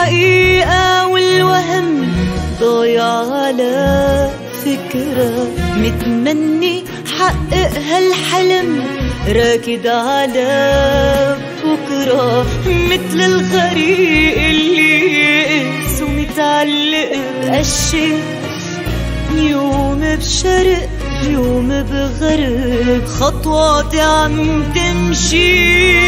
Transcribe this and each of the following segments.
الحقيقة والوهم ضايع على فكرة، متمني حقق هالحلم راكد على بكرة، مثل الغريق اللي يئس ومتعلق بقشة، يوم بشرق يوم بغرب خطواتي عم تمشي.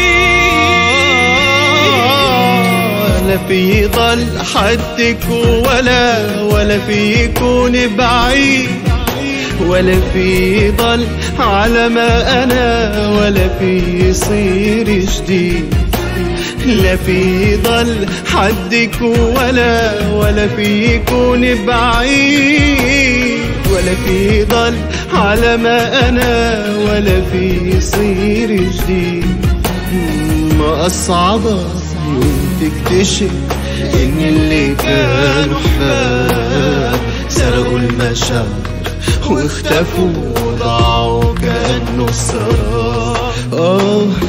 لا في ضل حدك ولا في يكون بعيد، ولا في ضل على ما أنا ولا في يصير جديد. لا في ضل حدك ولا في يكون بعيد، ولا في ضل على ما أنا ولا في يصير جديد. ما أصعبها يوم تكتشف إن اللي كانوا أحباب سرقوا المشاعر واختفوا وضاعوا كأنه السراب.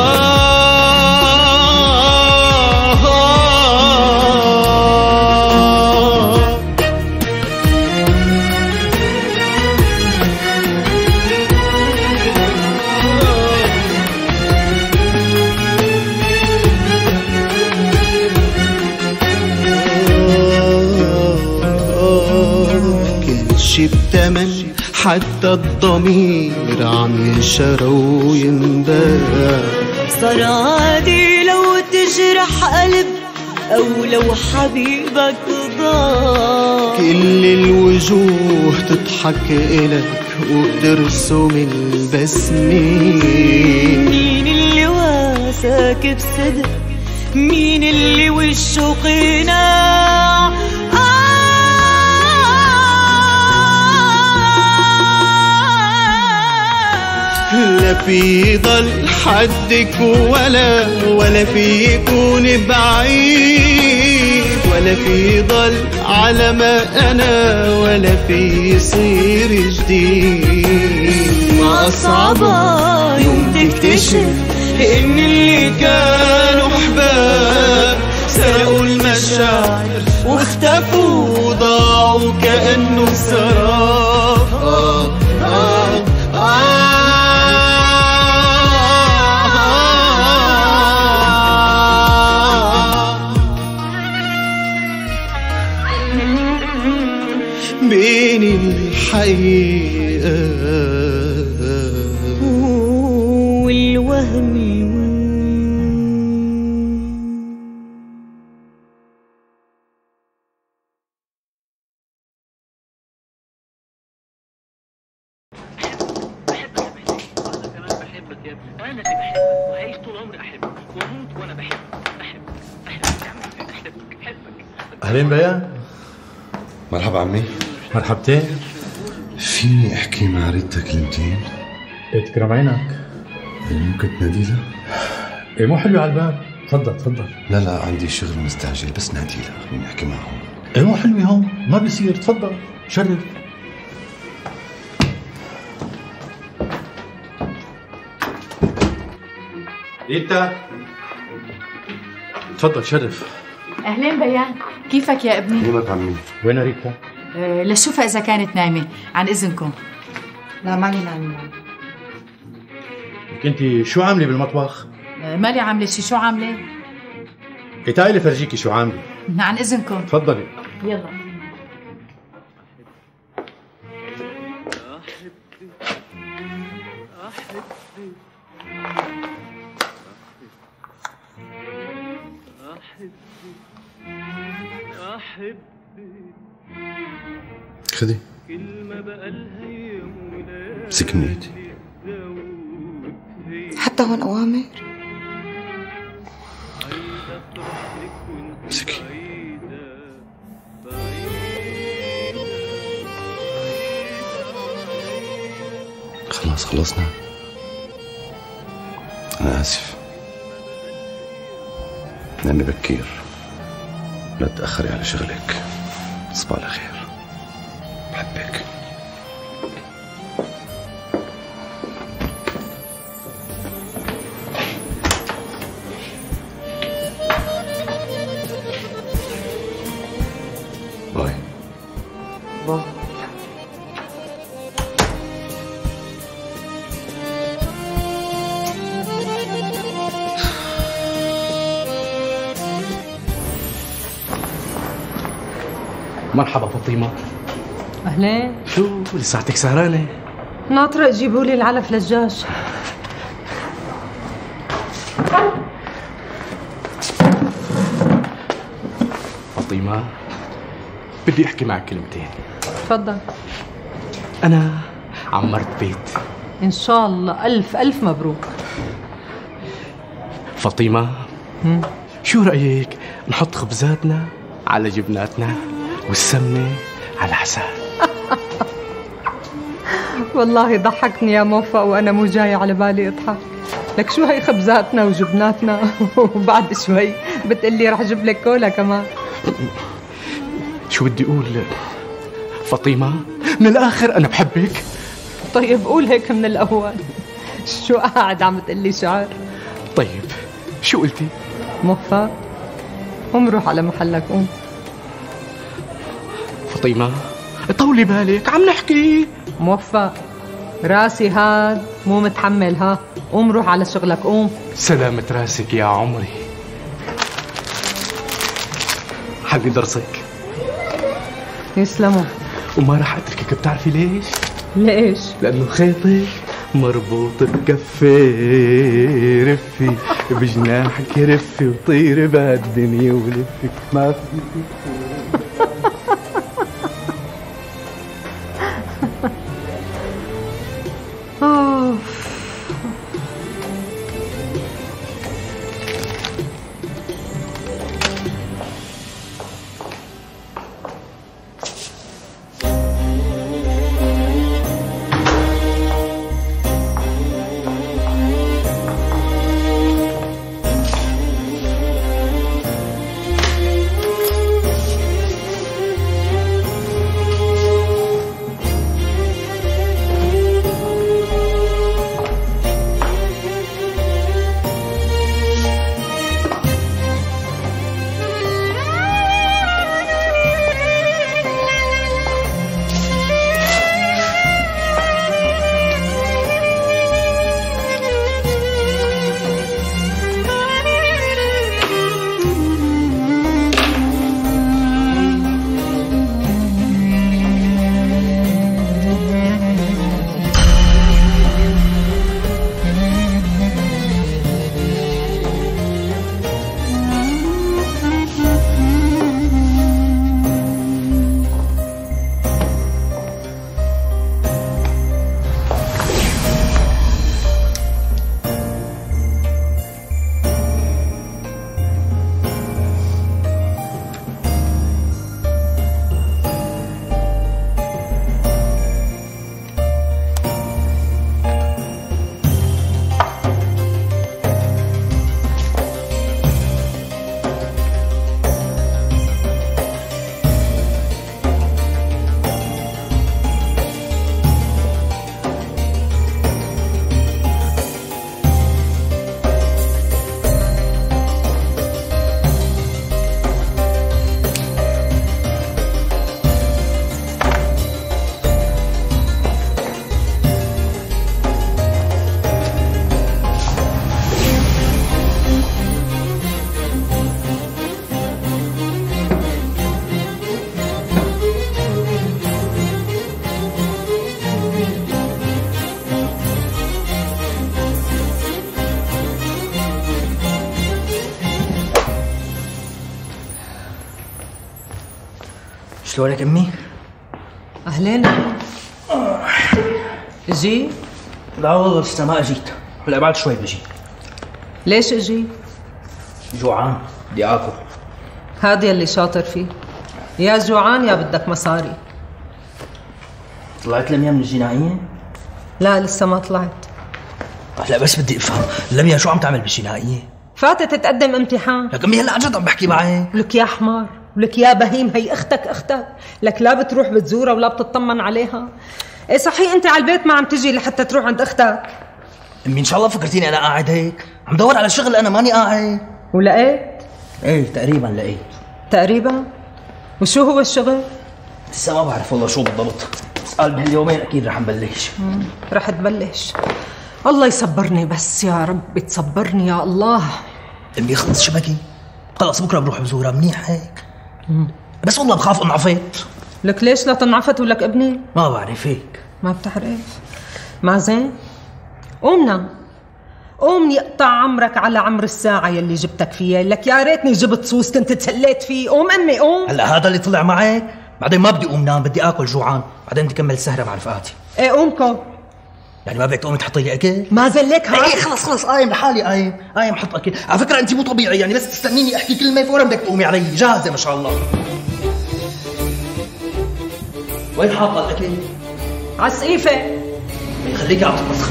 بتمن حتى الضمير عم ينشرى وينباع. صار عادي لو تجرح قلب أو لو حبيبك ضاع، كل الوجوه تضحك إلك وبترسم البسمة. مين اللي واساك بصدق، مين اللي وشه قناع. لا في ضل حدك ولا في يكون بعيد، ولا في ضل على ما أنا ولا في يصير جديد. ما أصعبها يوم تكتشف إن اللي كانوا أحباب سرقوا المشاعر واختفوا وضاعوا كأنه سراب. بين الحقيقة والوهم. أنا بحبك وهعيش طول عمري أحبك وأموت وأنا بحبك. أحبك. أهلين بيان. مرحبا عمي. مرحبتين. فيني احكي مع ريتا كلمتين؟ تكرم عينك. ممكن تناديلها؟ ايه مو حلوة على الباب. تفضل. لا عندي شغل مستعجل بس ناديلها خليني احكي معهم. ايه مو حلوة هون ما بيصير. تفضل شرف. ريتا تفضل شرف. أهلين بيان، كيفك يا ابني؟ وينك عمي؟ وين ريتا؟ لشوفها إذا كانت نايمة، عن إذنكم. لا ماني نايمة. انت شو عاملة بالمطبخ؟ مالي عاملة شي. شو عاملة؟ تعالي فرجيكي شو عاملة. عن إذنكم. تفضلي. يلا. خذي سكنيتي. حتى هون أوامر؟ مسكي. خلاص خلصنا. أنا آسف لأني بكير. لا تأخري على شغلك. تصبح على خير. بحبك. مرحبا فاطمة. أهلين. شو لساتك سهرانة؟ ناطرة تجيبوا لي العلف للدجاج. فاطمة بدي أحكي معك كلمتين. تفضل. أنا عمرت بيت. إن شاء الله ألف ألف مبروك. فاطمة شو رأيك نحط خبزاتنا على جبناتنا والسمنة على العسل؟ والله ضحكني يا موفق وأنا مو جاي على بالي أضحك. لك شو هي خبزاتنا وجبناتنا وبعد شوي بتقلي رح جيب لك كولا كمان. شو بدي أقول فاطمة؟ من الآخر أنا بحبك. طيب قول هيك من الأول. شو قاعد عم تقلي شعر؟ طيب شو قلتي؟ موفق قوم روح على محلك قوم. فاطمة طولي بالك عم نحكي. موفق راسي هاد مو متحمل ها. قوم روح على شغلك قوم. سلامة راسك يا عمري. حلي درسك. يسلموا. وما راح اتركك بتعرفي ليش؟ ليش؟ لانه خيطك مربوط بكفي. رفي بجناحك رفي وطيري بهالدنيا ولفي ما في. شلونك امي؟ اهلين. اجي؟ لا والله لسه ما اجيت، هلا بعد شوي بجي. ليش اجي؟ جوعان بدي اكل. هذا يلي شاطر فيه، يا جوعان يا بدك مصاري. طلعت لميا من الجنائية؟ لا لسه ما طلعت. هلا بس بدي افهم، لميا شو عم تعمل بالجنائية؟ فاتت تقدم امتحان. لك امي هلا عن جد عم بحكي معك. لك يا حمار، ولك يا بهيم، هي اختك، لك لا بتروح بتزورها ولا بتطمن عليها. ايه صحيح انت على البيت ما عم تجي لحتى تروح عند اختك؟ امي ان شاء الله فكرتيني انا قاعد هيك، عم دور على شغل انا ماني قاعد. ولقيت؟ ايه تقريبا لقيت. تقريبا؟ وشو هو الشغل؟ لسه ما بعرف والله شو بالضبط، بس قال بهاليومين اكيد رح نبلش. رح تبلش. الله يصبرني بس يا رب، تصبرني يا الله. امي خلص شبكي، خلص بكره بروح بزورها منيح هيك. بس والله بخاف انعفت. لك ليش لا تنعفت ولك ابني؟ ما بعرف هيك. ما بتعرف؟ ما زين؟ قوم نام، قوم يقطع عمرك على عمر الساعة يلي جبتك فيها. لك يا ريتني جبت صوص كنت تسليت فيه. قوم أمي قوم. هلا هذا اللي طلع معك؟ بعدين ما بدي أقوم نام، بدي آكل جوعان، بعدين بدي أكمل السهرة مع رفقاتي. ايه قوم كو. يعني ما بدك تقومي تحطي لي أكل؟ ما زلك ها؟ ايه خلص قايم لحالي، قايم حط أكل. على فكرة أنت مو طبيعي، يعني بس تستنيني أحكي كلمة فورا بدك تقومي علي. جاهزة ما شاء الله. وين حاطة الأكل؟ على السقيفة. خليكي على الطبخ.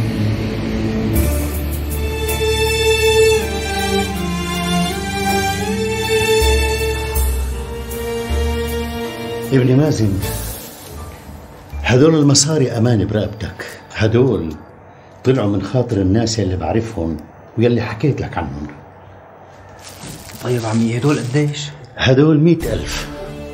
ابني مازن، هدول المصاري أمانة برقبتك. هدول طلعوا من خاطر الناس يلي بعرفهم ويلي حكيت لك عنهم. طيب عمي هدول قديش؟ هدول 100,000.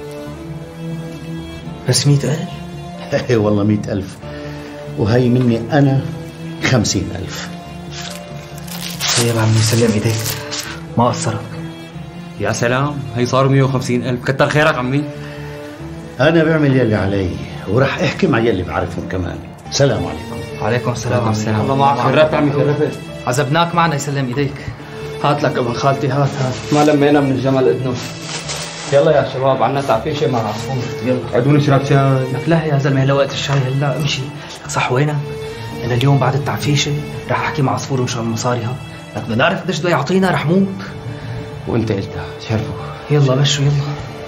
بس 100,000؟ ايه والله 100,000، وهي مني أنا 50,000. طيب عمي سلم ايديك، ما قصرك. يا سلام، هي صاروا 150,000. كتر خيرك عمي. أنا بعمل يلي علي ورح أحكي مع يلي بعرفهم كمان. سلام عليكم. وعليكم السلام. السلام. الله معك. خربت عمي خربت. عذبناك معنا، يسلم ايديك. هات لك ابن خالتي، هات ما لمينا من الجمل اذنه. يلا يا شباب عنا تعفيشه مع عصفور. يلا عدوني نشرب شاي. لك لا يا زلمه هلا وقت الشاي، هلا امشي. لك صح وينك؟ انا اليوم بعد التعفيشه رح احكي مع عصفور مشان المصاري ها. لك بدنا نعرف قديش بده يعطينا، رح موت. وانت قلتها شرفوا. يلا مشوا يلا.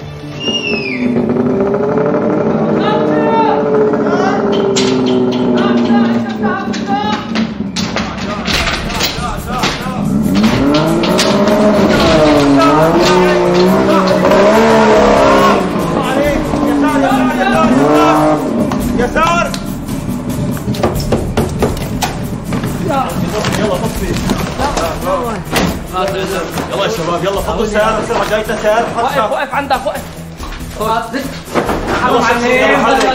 يسار. يلا طفي. يلا يا شباب يلا فضوا السيارة بسرعة، جايتنا سيارة. وقف عندك وقف. حرام عليك.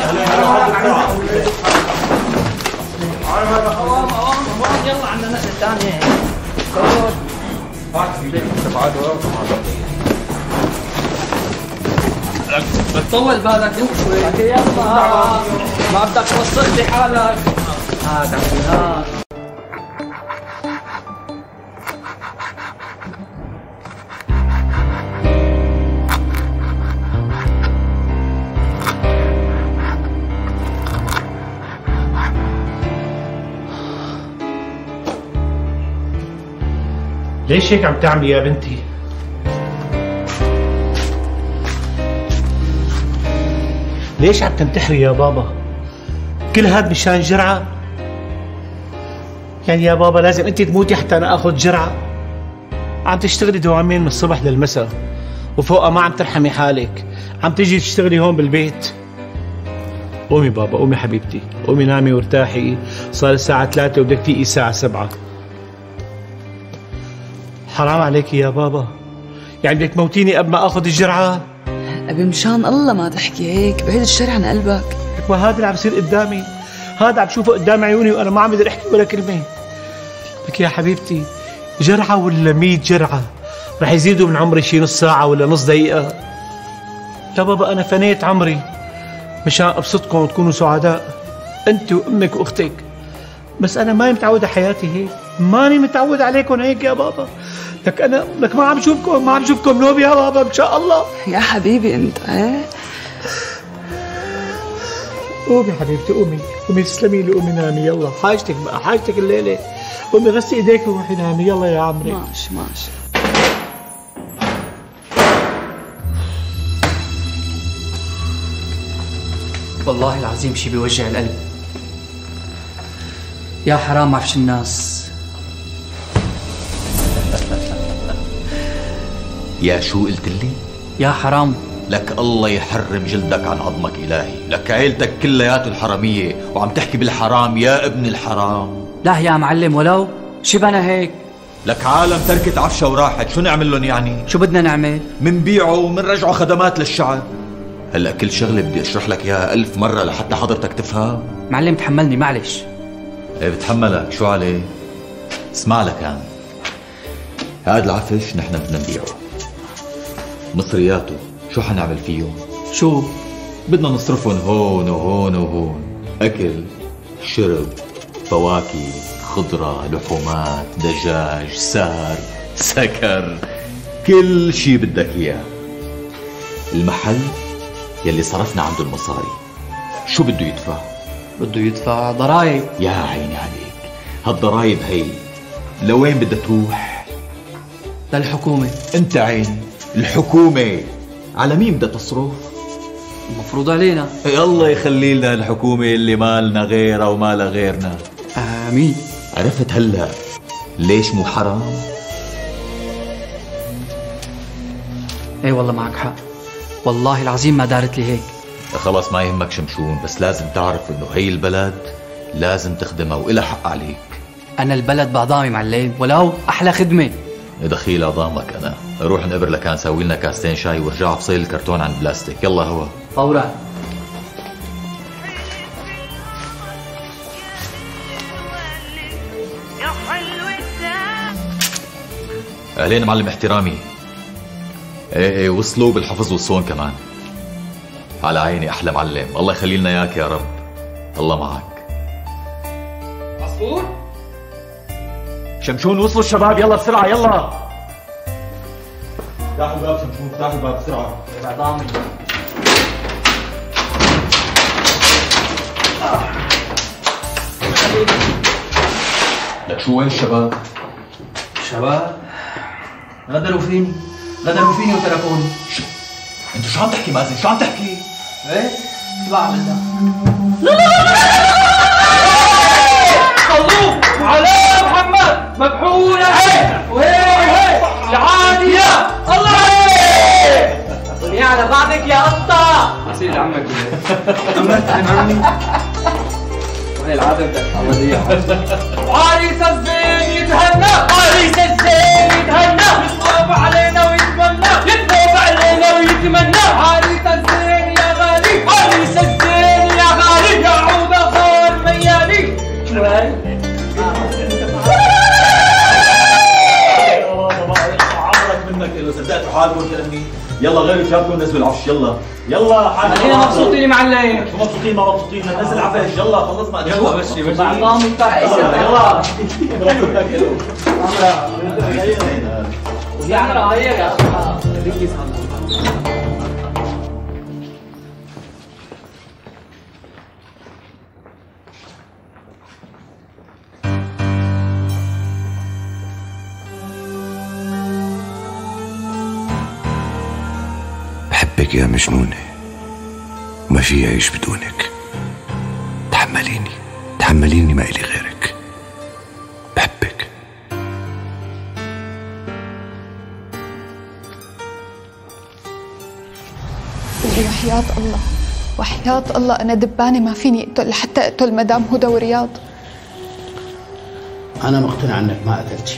يلا عندنا نقل ثانية. بتطول بالك انت شوي. يلا ما بدك توصل لي حالك. هذا هذا ليش هيك عم تعملي يا بنتي؟ ليش عم تنتحري يا بابا؟ كل هاد مشان جرعة؟ يعني يا بابا لازم انت تموتي حتى انا اخذ جرعة؟ عم تشتغلي دوامين من الصبح للمساء وفوقها ما عم ترحمي حالك، عم تيجي تشتغلي هون بالبيت. قومي بابا، قومي حبيبتي، قومي نامي وارتاحي، صار الساعة 3 وبدك تفيقي الساعة 7. حرام عليكي يا بابا، يعني بدك تموتيني قبل ما اخذ الجرعة؟ أبي مشان الله ما تحكي هيك، بعيد الشر عن قلبك. لك ما هذا اللي عم يصير قدامي، هذا عم شوفه قدام عيوني وانا ما عم اقدر احكي ولا كلمة. لك يا حبيبتي جرعة ولا 100 جرعة رح يزيدوا من عمري شي نص ساعة ولا نص دقيقة. يا بابا أنا فنيت عمري مشان أبسطكم وتكونوا سعداء أنت وأمك وأختك، بس أنا ماني متعود على حياتي هيك، ماني متعود عليكم هيك يا بابا. لك أنا لك ما عم شوفكم نوم يا بابا إن شاء الله. يا حبيبي أنت قومي حبيبتي، قومي تسلمي لي، قومي نامي يلا. حاجتك بقى، حاجتك الليلة. قومي غسلي ايديك وروحي نامي يلا يا عمري. ماشي. والله العظيم شي بيوجع القلب. يا حرام عفش الناس. يا شو قلت لي؟ يا حرام. لك الله يحرم جلدك عن عظمك إلهي، لك عيلتك كلياته الحرامية وعم تحكي بالحرام يا ابن الحرام. لا يا معلم ولو شبنا هيك. لك عالم تركت عفشة وراحت، شو نعمل لهم يعني؟ شو بدنا نعمل؟ منبيعه ومنرجعه خدمات للشعب. هلا كل شغلة بدي اشرح لك اياها 1000 مرة لحتى حضرتك تفهم. معلم تحملني معلش. ايه بتحملك، شو عليه؟ اسمع لك يعني، هذا العفش نحن بدنا نبيعه، مصرياته شو حنعمل فيهم؟ شو؟ بدنا نصرفهم هون وهون وهون، أكل، شرب، فواكه، خضرة، لحومات، دجاج، سهر، سكر، كل شي بدك إياه. المحل يلي صرفنا عنده المصاري شو بده يدفع؟ بده يدفع ضرايب. يا عيني عليك، هالضرايب هي لوين بدها تروح؟ للحكومة. انت عيني، الحكومة على مين بدها تصرف؟ المفروض علينا. الله يخلي لنا الحكومة اللي مالنا غيرها ومالها غيرنا. آمين. عرفت هلا ليش مو حرام؟ اي والله معك حق، والله العظيم ما دارت لي هيك. خلاص ما يهمك شمشون، بس لازم تعرف انه هي البلد لازم تخدمها وإلها حق عليك. انا البلد بعظامي معلم، ولو احلى خدمة. دخيل عظامك انا. روح نقبر لكان سوي لنا كاستين شاي وارجع بصيل الكرتون عن بلاستيك. يلا هو فورا. اهلين معلم احترامي. ايه وصلوا بالحفظ والصون كمان. على عيني احلى معلم، الله يخلي لنا اياك يا رب. الله معك. عصفور شمشون وصلوا الشباب، يلا بسرعة يلا. افتحوا الباب شمشون، افتحوا الباب بسرعة. عظامي. لك شو وين الشباب؟ الشباب غدروا فيني وتركوني. انت شو عم تحكي مازن؟ شو عم تحكي؟ ايه شو بعمل ده؟ صلوا على محمد مكحولة وهي العادية. الله صلي على بعضك يا قطة. عسير عمك عمي. وهي العادة بدك حواليها. عريس الزين يتهنى، عريس الزين يتهنى، يطوف علينا ويتمنى، يطوف علينا ويتمنى. عريس الزين يا غالي، عريس الزين يا غالي، يعود خال ميالي. شنو هاي؟ عمرك منك لو صدقتوا حالكم كأني. يلا غيروا ثيابكم ونزلوا العفش. يلا يلا حالكم. خلينا مبسوطين معلم. شو مبسوطين ما مبسوطين؟ نزل العفش يلا خلصنا. يلا بشي عظامي يلا يلا هي يا اخي. بحبك يا مجنونة وما في أعيش بدونك. تحمليني ما إلي غيرك. بحبك. وحياة الله أنا دبانة ما فيني أقتل لحتى أقتل مدام هدى ورياض. أنا مقتنع أنك ما قتلتي،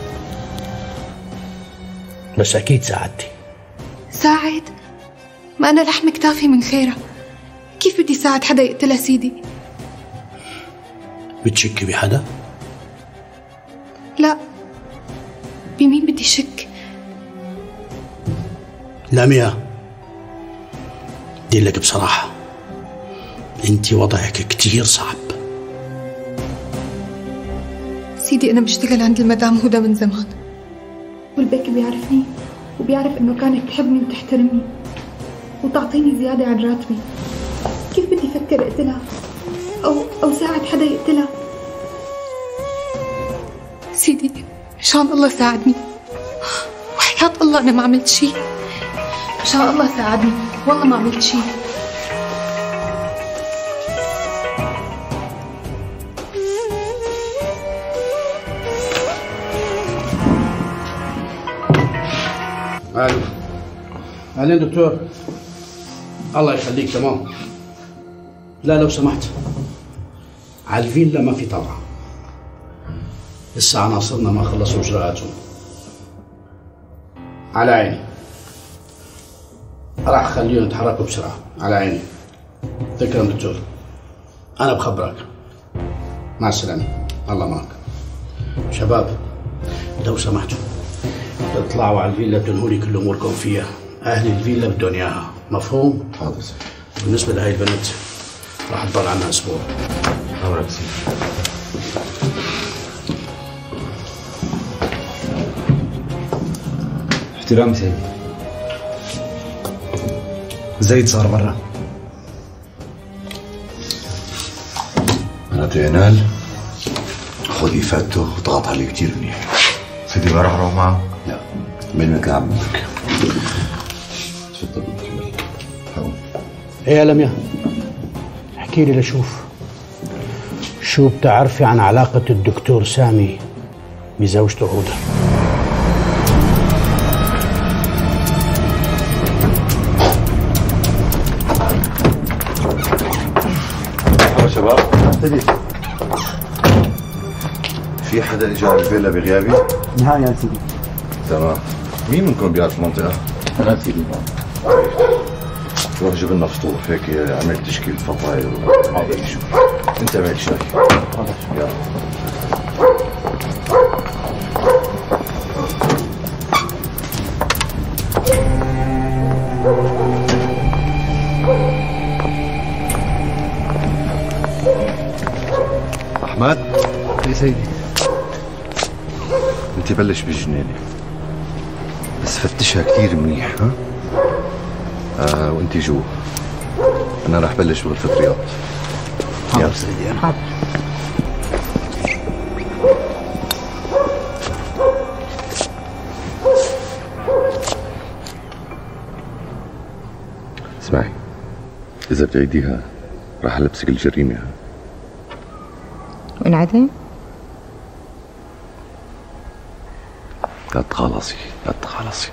بس أكيد ساعدتي. ساعد؟ ما أنا لحم كتافي من خيرها، كيف بدي ساعد حدا يقتلها سيدي؟ بتشكي بحدا؟ لا، بمين بدي شك؟ لاميا بدي لك بصراحة، انت وضعك كتير صعب. سيدي أنا بشتغل عند المدام هدى من زمان، والبيك بيعرفني وبيعرف إنه كانت تحبني وتحترمني وتعطيني زيادة عن راتبي. كيف بدي أفكر أقتلها أو ساعد حدا يقتلها؟ سيدي مشان الله ساعدني، وحياة الله أنا ما عملت شي. مشان الله ساعدني، والله ما عملت شي. أهلين دكتور. الله يخليك. تمام. لا لو سمحت، على الفيلا ما في طلعة، لسه عناصرنا ما خلصوا إجراءاتهم. على عيني، راح أخليهم يتحركوا بسرعة. على عيني. تكرم دكتور، أنا بخبرك. مع السلامة، الله معك. شباب لو سمحتوا اطلعوا على الفيلا تنهوا لي كل أموركم فيها، اهل الفيلا بدهم اياها، مفهوم؟ حاضر سيدي. بالنسبه لهي البنت راح تضل عنا اسبوع. امرك سيدي. احترامي سيدي. زيد صار برا. بنات عنال خذ افادته وضغط عليه كثير منيح. سيدي ما راح اروح معه؟ لا من مثل عمك. تفضل. ايه يا لميا، احكي لي لشوف شو بتعرفي عن علاقة الدكتور سامي بزوجته هدى؟ مرحبا شباب. ابتدي. في حدا اجى على الفيلا بغيابي؟ نهائي يا سيدي. تمام. مين منكم بيعرف المنطقة؟ أنا سيدي. روح جيب لنا فطور هيك عملت تشكيل فطاير وهذا شو. انت اعمل شاي. يلا. احمد. يا سيدي. انت بلش بالجنينة بس فتشها كثير منيح ها؟ وانت جوا. انا راح بلش بغرفة رياض. حاضر سيدي. حاضر. اسمعي، اذا بتعيديها راح البسك الجريمة. وانعدم؟ لا تخلصي لا تخلصي.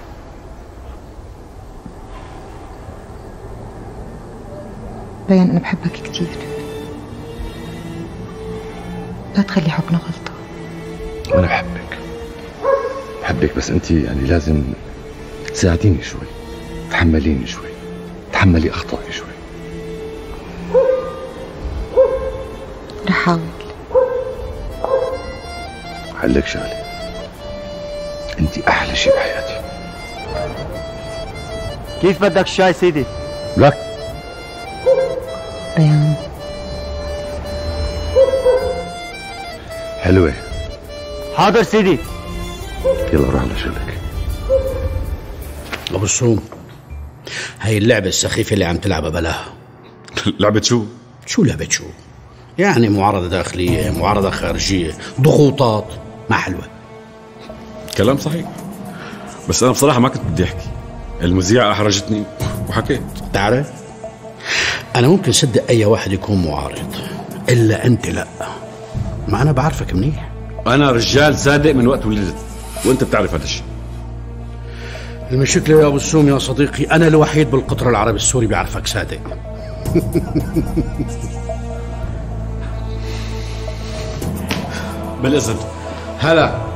بيان أنا بحبك كتير، لا تخلي حبنا غلطة. أنا بحبك بس أنت يعني لازم تساعديني شوي، تحمليني شوي، تحملي أخطائي شوي. رح أحاول. هقول شغلة، أنت أحلى شيء بحياتي. كيف بدك الشاي سيدي؟ لك بيان حلوة. حاضر سيدي. يلا روح على شغلك. ابو السوم، هاي اللعبة السخيفة اللي عم تلعبها بلاها. لعبة شو؟ شو لعبة شو؟ يعني معارضة داخلية، معارضة خارجية، ضغوطات، ما حلوة. كلام صحيح، بس أنا بصراحة ما كنت بدي أحكي، المذيعة أحرجتني وحكيت. تعرف؟ أنا ممكن صدق أي واحد يكون معارض، إلا أنت لا. ما أنا بعرفك منيح. أنا رجال صادق من وقت ولدت، وأنت بتعرف هذا الشيء. المشكلة يا أبو السوم يا صديقي، أنا الوحيد بالقطر العربي السوري بيعرفك صادق. بالإذن. هلا.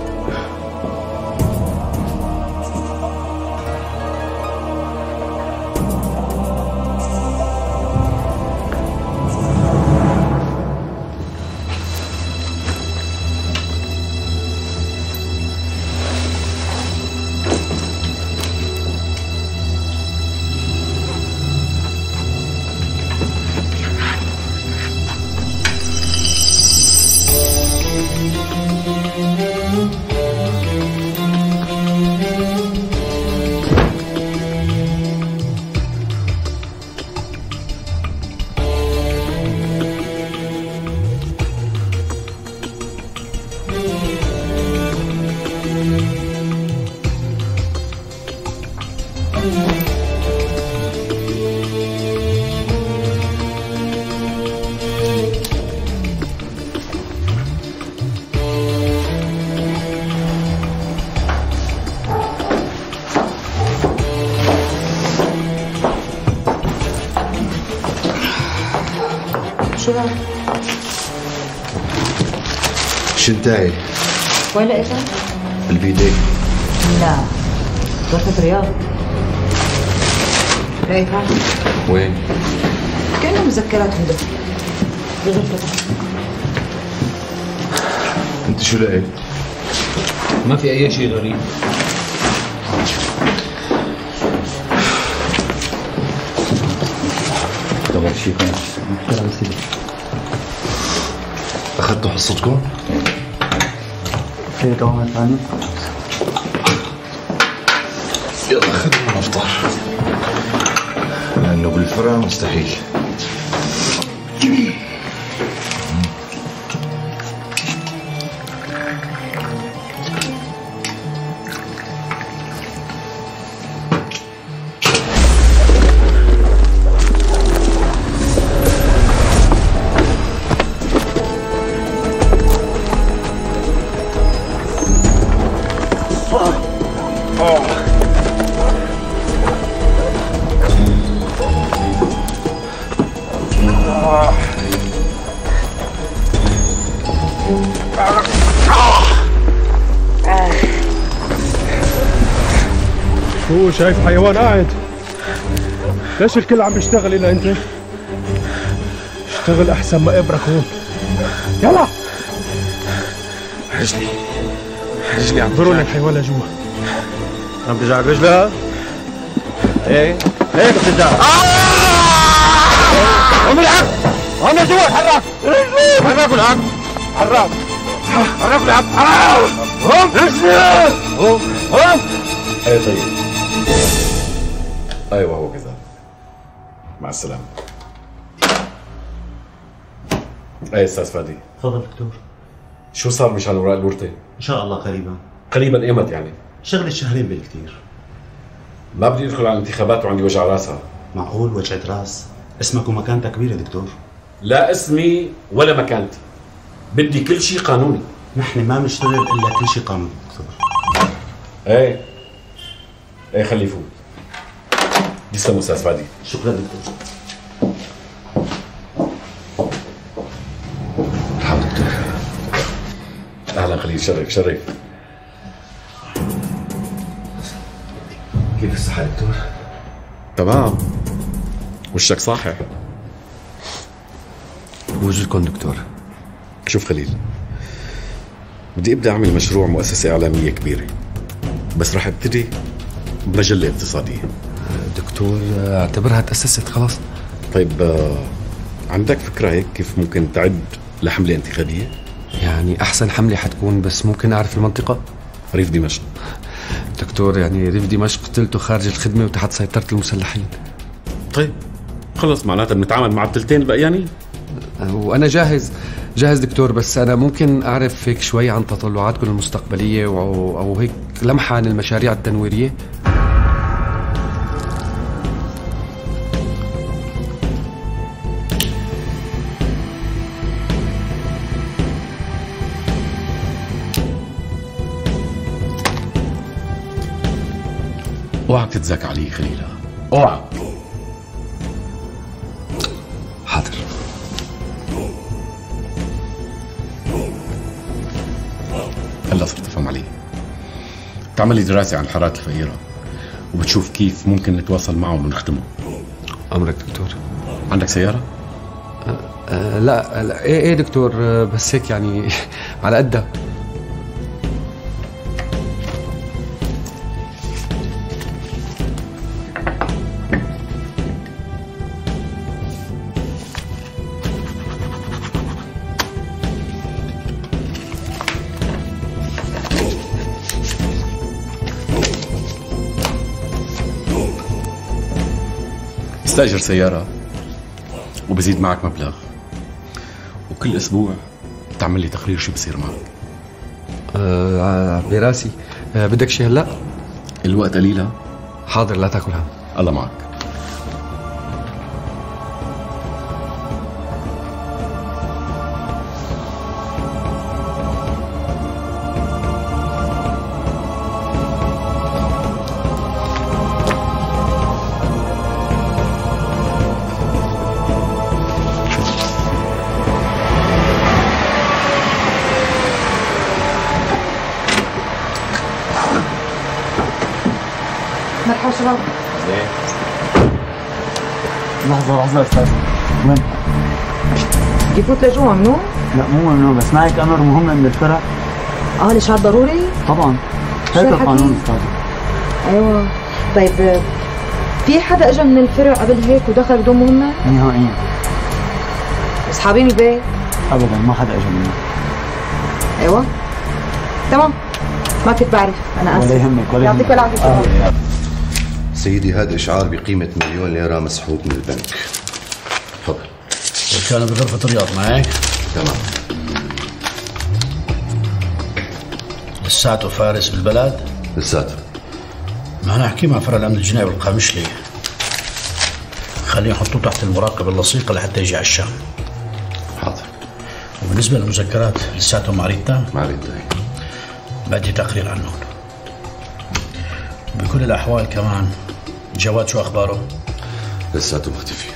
شو هاد؟ شنتاي وين لقيتها؟ بالبيدي. لا، غرفة رياض. لقيتها؟ وين؟ كأنه مذكرات هدى بغرفتها. انت شو لقيت؟ ما في اي شيء غريب. خبر شيء اخذتوا حصتكم؟ في دوامات ثانية؟ يلا خلينا نفطر لانه بالفرع مستحيل. شو شايف حيوان قاعد؟ ليش الكل عم بيشتغل الا انت؟ اشتغل احسن ما ابرك هون. يلا رجلي عم ضروا لي الحيوان لجوا. عم ترجع برجلها؟ ايه بترجع. قوم العب هون جوا. حرك حرك العب حرك العب قوم رجلي قوم. اي طيب. ايوه هو كذا. مع السلامة. اي استاذ فادي. تفضل دكتور. شو صار مشان اوراق الورثة؟ ان شاء الله قريبا. قريبا ايمت يعني؟ شغلة شهرين بالكثير. ما بدي ادخل على الانتخابات وعندي وجع راسها. معقول وجعة راس؟ اسمك ومكانتك كبيرة دكتور. لا اسمي ولا مكانتي. بدي كل شيء قانوني. نحن ما بنشتغل الا كل شيء قانوني دكتور. ايه خليه يفوت. يسلم استاذ فادي. شكرا دكتور. مرحبا دكتور. اهلا خليل. شرف. كيف الصحة دكتور؟ تمام. وشك صاحح. وجودكم دكتور. شوف خليل، بدي ابدا اعمل مشروع مؤسسة اعلامية كبيرة، بس رح ابتدي بمجلة اقتصادية. دكتور اعتبرها تأسست خلاص. طيب عندك فكرة هيك كيف ممكن تعد لحملة انتخابية؟ يعني أحسن حملة حتكون، بس ممكن أعرف المنطقة؟ ريف دمشق. دكتور يعني ريف دمشق قتلته خارج الخدمة وتحت سيطرة المسلحين. طيب خلص معناتها بنتعامل مع الثلثين البقيانين. وأنا جاهز دكتور، بس أنا ممكن أعرف هيك شوي عن تطلعاتكم المستقبلية أو هيك لمحة عن المشاريع التنويرية؟ اوعك تتذاكى علي خليلة، اوعك. حاضر. هلا صرت افهم علي. بتعملي دراسة عن الحارات الفقيرة وبتشوف كيف ممكن نتواصل معهم ونخدمهم. أمرك دكتور. عندك سيارة؟ لا ايه دكتور، بس هيك يعني على قدها. استأجر سيارة وبزيد معك مبلغ، وكل أسبوع تعمل لي تقرير شو بصير معك. براسي. بدك شي هلا؟ الوقت قليلة. حاضر لا تاكل هم. الله معك. مرحبا شباب. لحظة أستاذ، وين؟ يفوت لجوا ممنوع؟ لا مو ممنوع، بس معك أمر مهم من الفرع. ليش هاد ضروري؟ طبعا، هيك القانون أستاذ. ايوه. طيب في حدا اجى من الفرع قبل هيك ودخل بدون مهمة؟ نهائيا. اصحابين البيت؟ ابدا ما حدا اجى منه. ايوه تمام، ما كنت بعرف، انا اسف. ولا يهمك ولا يهمك. يعطيك العافية. سيدي هذا إشعار بقيمة 1,000,000 ليرة مسحوب من البنك. تفضل. كان بغرفة الرياض معك؟ تمام. لساته فارس بالبلد؟ لساته. ما أنا أحكي مع فرع الأمن الجنائي بالقامشلي، خليه يحطوه تحت المراقبة اللصيقة لحتى يجي على الشام. حاضر. وبالنسبة للمذكرات لساته مع ريتا؟ مع ريتا. بدي تقرير عنهم. بكل الأحوال كمان جواد شو أخباره؟ لساته مختفي.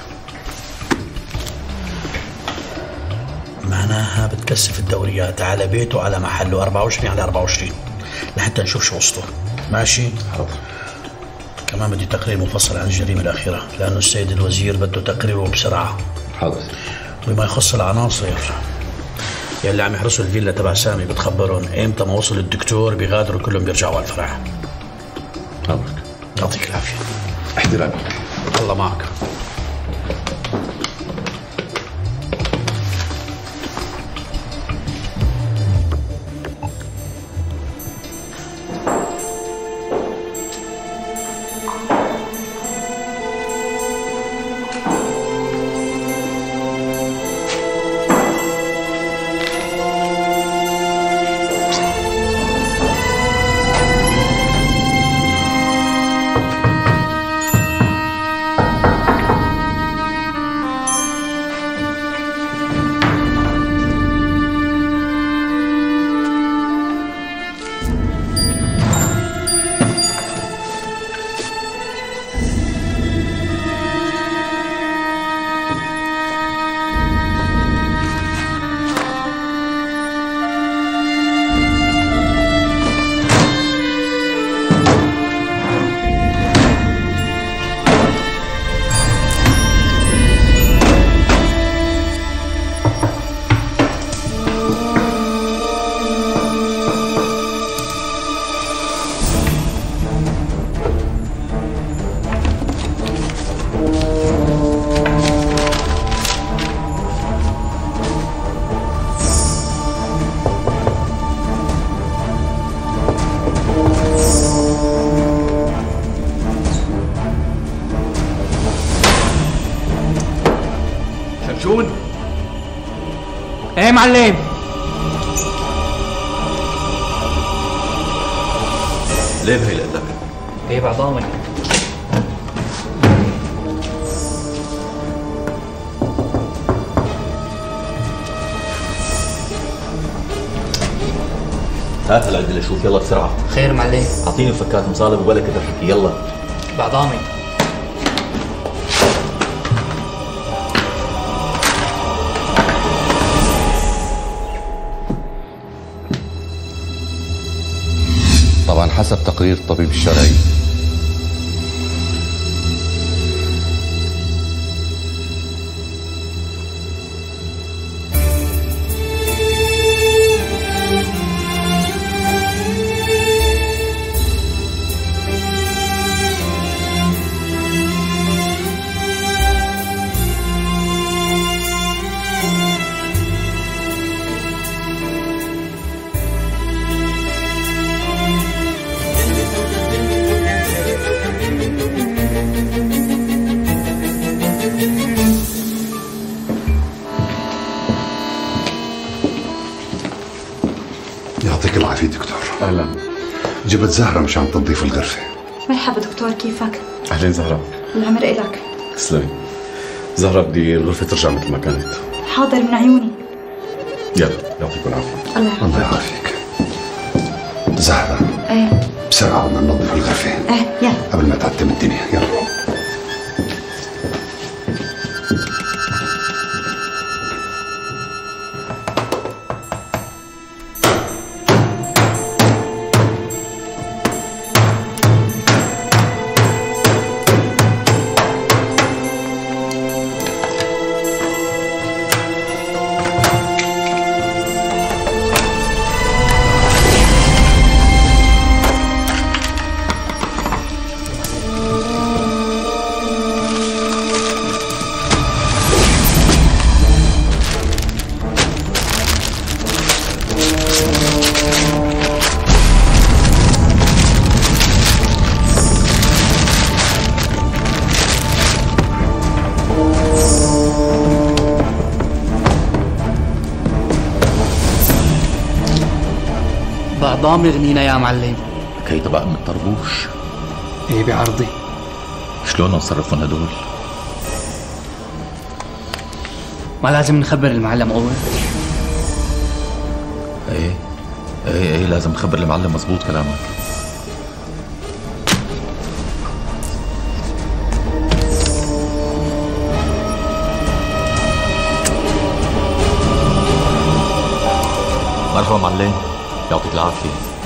معناها بتكثف الدوريات على بيته وعلى محله 24/24 لحتى نشوف شو وصله. ماشي؟ حاضر. كمان بدي تقرير مفصل عن الجريمة الأخيرة لأنه السيد الوزير بده تقريره بسرعة. حاضر. وبما يخص العناصر يلي عم يحرسوا الفيلا تبع سامي بتخبرهم ايمتى ما وصل الدكتور بيغادروا كلهم بيرجعوا على الفرع. أمرك. يعطيك العافية. احترامي. الله معك. شمشون. ايه معلم. ليه بهي لقدك؟ ايه بعضامك. هات هالعدة لشوف يلا بسرعة. خير معلم. اعطيني مفكات مصالب ولا كتر حكي يلا. بعضامك. طبعا حسب تقرير الطبيب الشرعي يعطيك العافية دكتور. أهلا. جبت زهرة مشان تنظيف الغرفة. مرحبا دكتور، كيفك؟ أهلين زهرة. العمر إلك. تسلمي. زهرة بدي الغرفة ترجع مثل ما كانت. حاضر من عيوني. يلا يعطيكم العافية. الله يعافيك. زهرة. ايه بسرعة بدنا ننظف الغرفة. ايه يلا قبل ما تعتم الدنيا. يلا. ضامن غنينا يا معلم. هيدا بقى من الطربوش. ايه بعرضي. شلون نصرفهم هدول؟ ما لازم نخبر المعلم اول؟ ايه لازم نخبر المعلم. مزبوط كلامك. مرحبا معلم، يعطيك العافية.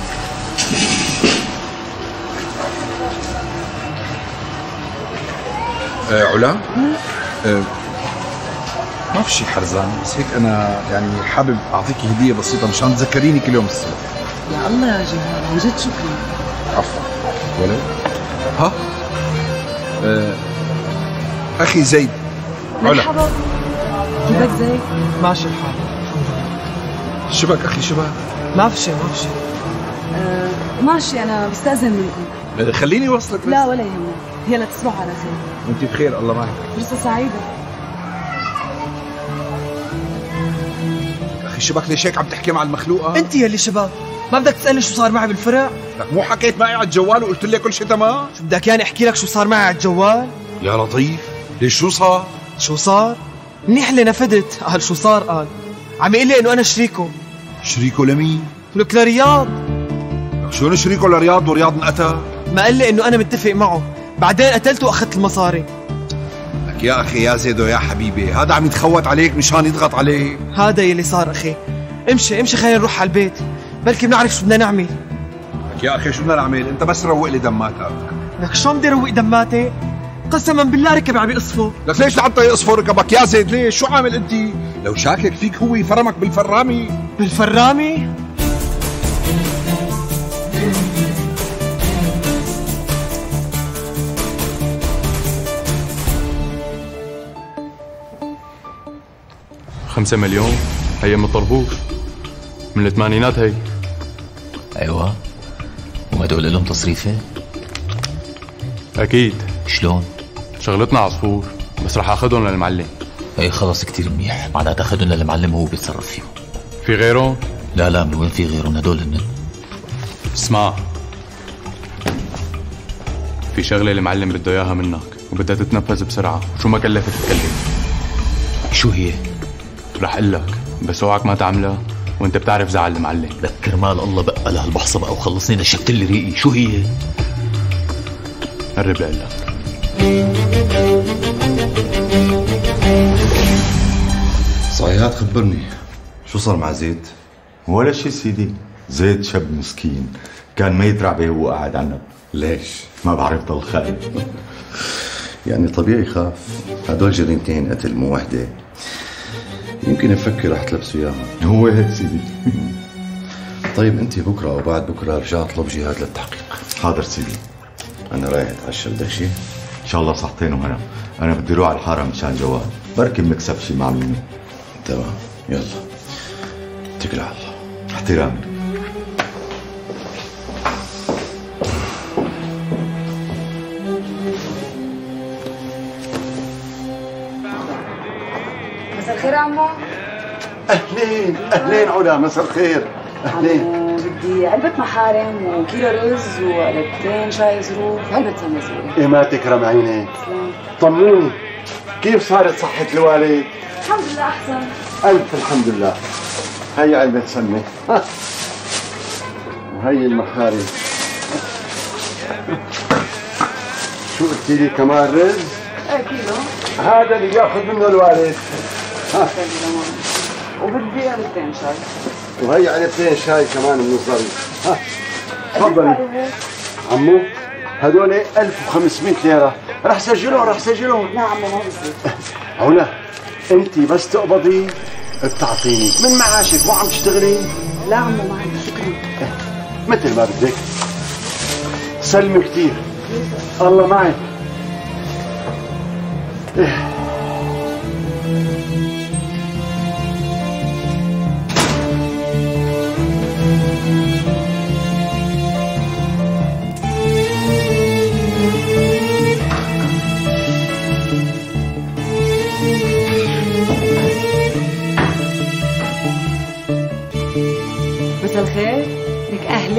علا؟ ما في شي حرزان، بس هيك أنا يعني حابب أعطيك هدية بسيطة مشان تذكريني كل يوم الصبح. يا الله يا جهاد، عن جد شكرا. عفوا ولد. ها؟ أخي زيد. علا. مرحبا. كيفك زيد؟ ماشي الحال. شبك أخي شبك؟ ما في شيء. ماشي، أنا بستأذن منكم. خليني وصلك بس. لا ولا يهمك، يلا تصبحوا على خير. وأنت بخير، الله معك. فرصة سعيدة. أخي شبك ليش هيك عم تحكي مع المخلوقة؟ انت يلي شباب، ما بدك تسألني شو صار معي بالفرع؟ لك مو حكيت معي على الجوال وقلت لي كل شيء تمام؟ شو بدك يعني احكي لك شو صار معي على الجوال؟ يا لطيف، ليش شو صار؟ شو صار؟ منيح اللي نفدت. قال شو صار؟ قال عم يقول لي انه انا شريكه. شريكه لمين؟ لك لرياض. شلون شريكه لرياض ورياض انقتل؟ ما قال لي انه انا متفق معه، بعدين قتلته واخذت المصاري. لك يا اخي يا زيدو يا حبيبي، هذا عم يتخوت عليك مشان يضغط عليك. هذا يلي صار اخي. امشي خلينا نروح على البيت، بلكي بنعرف شو بدنا نعمل. لك يا اخي شو بدنا نعمل؟ انت بس روق لي دماتك. لك شلون بدي روق دماتي؟ قسما بالله ركب عم يقصفه. لك ليش لحتى يقصفوا ركبك يا زيد؟ ليش؟ شو عامل انت؟ لو شاكك فيك هو يفرمك بالفرامي. بالفرامي؟ $5 مليون هي من الطربوش من الثمانينات هي. ايوه، وهدول لهم تصريفه؟ اكيد. شلون؟ شغلتنا عصفور، بس رح اخذهم للمعلم. اي خلص كتير منيح، معناتها اخذهم للمعلم وهو بيتصرف فيهم. في غيرهم؟ لا من وين في غيرهم؟ هدول هن. اسمع، في شغله المعلم بده اياها منك وبدها تتنفذ بسرعه، وشو ما كلفت تكلف. شو هي؟ رح اقول لك، بس اوعك ما تعملها وانت بتعرف زعل المعلم. لك كرمال الله بقى لهالبحصه بقى وخلصني، نشفت لي ريقي. شو هي؟ قرب لأقول لك. صياد خبرني، شو صار مع زيد؟ ولا شي سيدي، زيد شاب مسكين كان ميت رعبه وهو قاعد عنب. ليش؟ ما بعرف ضل خايف. يعني طبيعي يخاف، هدول جريمتين قتل مو وحده. يمكن يفكر رح تلبسوا اياهم. هو هيك سيدي. طيب انت بكره او بعد بكره رجع اطلب جهاد للتحقيق. حاضر سيدي. انا رايح اتعشى، بدك شيء؟ ان شاء الله صحتين وهنا. انا بدي اروح على الحاره مشان جواد، بركي بنكسب شي معلومه. تمام، يلا اتكل على الله. احترامي. مساء الخير عمو. اهلين علا، مساء الخير. اهلين. بدي علبة محارم وكيلو رز وعلبتين شاي ظروف وعلبة سمنة سوري. ايه ما تكرم عينيك. طمنوني، كيف صارت صحة الوالد؟ الحمد لله أحسن. ألف الحمد لله. هي علبة سمنة وهي المحارم. شو قلتي لي كمان رز؟ كيلو. هذا اللي بياخذ منه الوالد. وبدي علبتين شاي. وهي علبتين شاي كمان من الظريف. تفضلي. عمو هدول 1500 ليرة، رح سجلهم. لا عمو ما بصير. علا انت بس تقبضي بتعطيني من معاشك، مو عم تشتغلي؟ لا عمو ما عندي، شكرا. مثل ما بدك. سلمي كثير. الله معك. مساء الخير. لك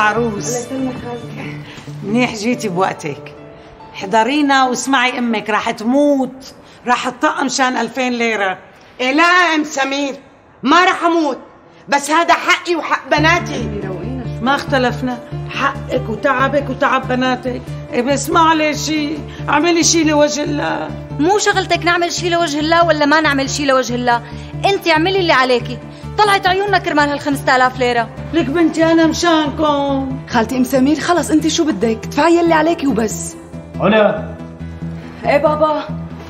عروس. الله يسلمك خالتي. منيح جيتي بوقتك. احضرينا واسمعي امك راح تموت، راح تطقم مشان 2000 ليرة. إيه لا يا ام سمير، ما راح اموت، بس هذا حقي وحق بناتي. ما اختلفنا، حقك وتعبك وتعب بناتك. إيه بس معلش اعملي شي لوجه الله. مو شغلتك نعمل شي لوجه الله ولا ما نعمل شي لوجه الله، انت اعملي اللي عليكي. طلعت عيوننا كرمال هال 5000 ليرة. لك بنتي انا مشانكم. خالتي ام سمير خلص انت شو بدك، دفعي اللي عليكي وبس. هنا. ايه بابا.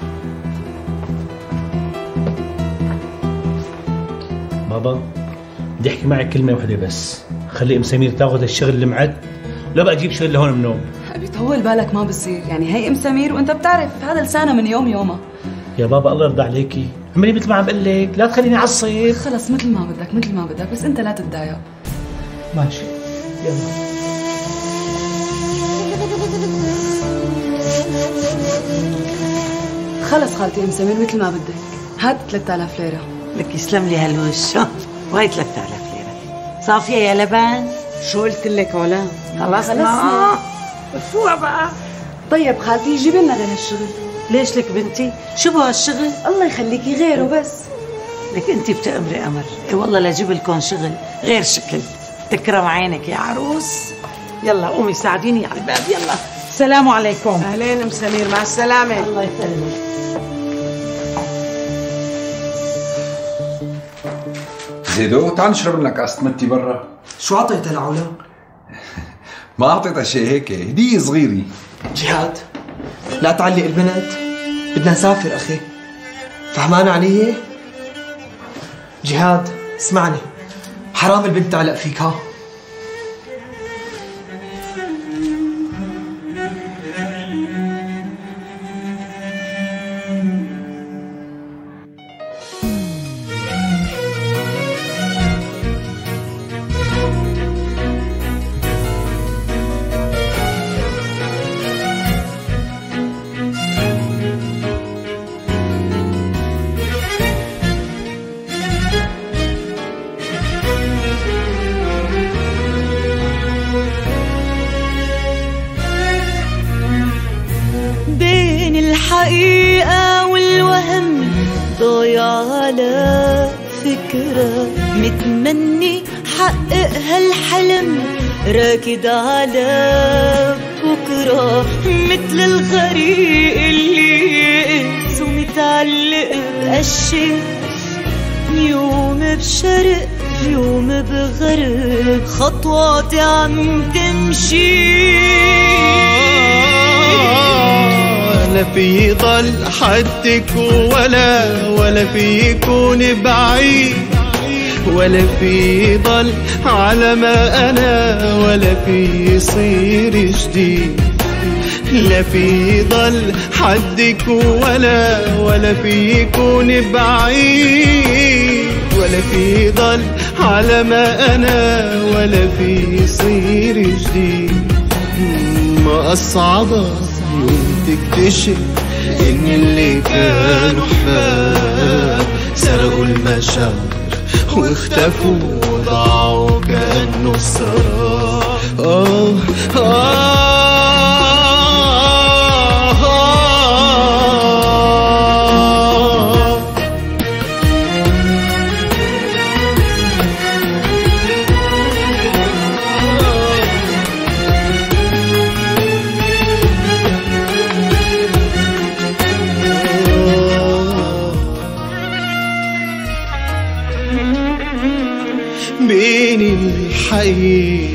بابا بدي احكي معك كلمة واحدة بس، خلي ام سمير تاخذ الشغل اللي معد، لا بقى اجيب شغل لهون منوم. ابي طول بالك ما بصير، يعني هي ام سمير وانت بتعرف هذا لسانها من يوم يومها. يا بابا الله يرضى عليكي، اعملي مثل ما عم بقول لك، لا تخليني اعصب. خلص مثل ما بدك مثل ما بدك، بس انت لا تتضايق. ماشي يلا. خلص خالتي ام سمير مثل ما بدك، هات 3000 ليرة. لك يسلم لي هالوش. وهي 3000 ليرة. صافية يا لبن؟ شو قلت لك ولا؟ خلصنا. فوق بقى. طيب خالتي جيبي لنا غير هالشغل. ليش لك بنتي؟ شو بها هالشغل؟ الله يخليكي غيره بس. لك انت بتأمري امر. اي والله لاجيب لكم شغل غير شكل. تكرم عينك يا عروس. يلا قومي ساعديني على الباب يلا. السلام عليكم. اهلين ام سمير، مع السلامة. الله يسلمك. زيدو تعال نشرب لنا كاسة متي برا. شو عطيتها لعلا؟ ما اعطيتها شيء هيك، هدية صغيرة. جهاد لا تعلق البنت، بدنا نسافر اخي، فهمان علي؟ جهاد اسمعني، حرام البنت تعلق فيك ها. الحقيقة والوهم ضايع على فكرة، متمني حقق هالحلم راكد على بكرة، مثل الغريق اللي يئس ومتعلق بقشة، يوم بشرق يوم بغرب خطواتي عم تمشي، لا في ضل حدك ولا في يكون بعيد، ولا في ضل على ما أنا ولا في يصير جديد، لا في ضل حدك ولا في يكون بعيد، ولا في ضل على ما أنا ولا في يصير جديد. ما أصعبها يوم تكتشف إن اللي كانوا حباب سرقوا المشاعر واختفوا وضاعوا كأنه السراب. بين الحقيقة